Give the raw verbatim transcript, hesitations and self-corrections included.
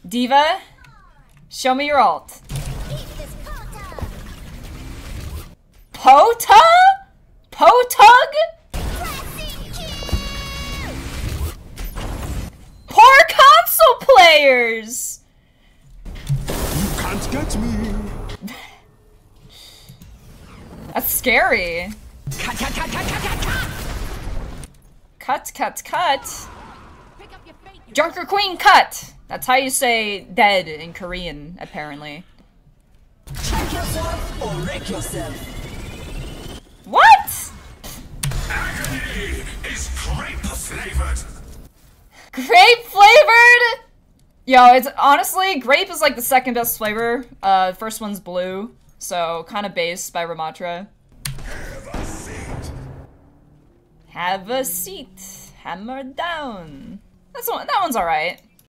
Diva, show me your ult. Pota? Potug? Poor console players! You can't get me. That's scary. Cut, cut, cut, cut, cut, cut, cut. Cut, cut, cut. Junker Queen, cut! That's how you say dead in Korean, apparently. Check yourself or wreck yourself. What? Agony is grape flavored. Grape flavored? Yo, it's honestly, grape is like the second best flavor. Uh, first one's blue, so kind of based by Ramatra. Have a seat. Have a seat. Hammer down. That's one. That one's all right.